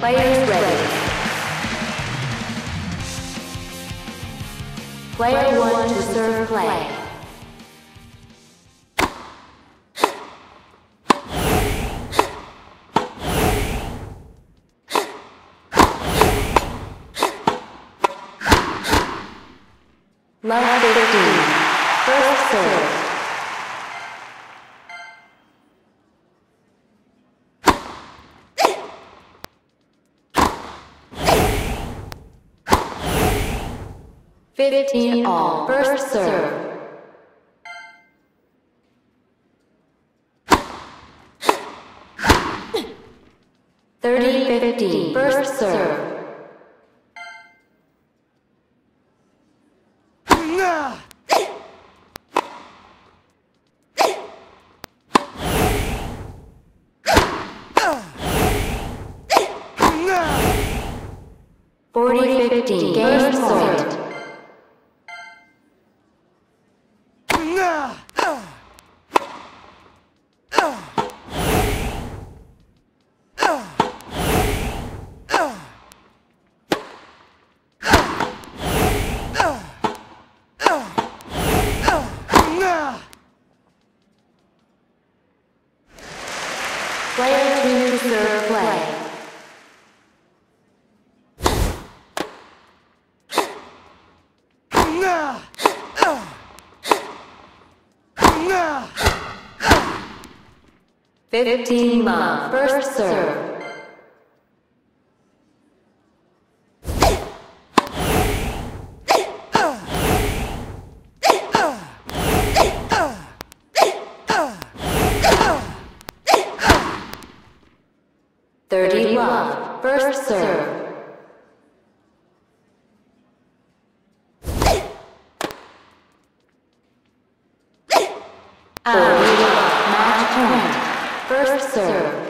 Players ready. Player 1 to serve play. Love 15. First serve. Fifteen all. First serve. 30-15. First serve. Game point. Player 2 to serve play. Fifteen love. First serve. Love. First serve. Match point. First serve.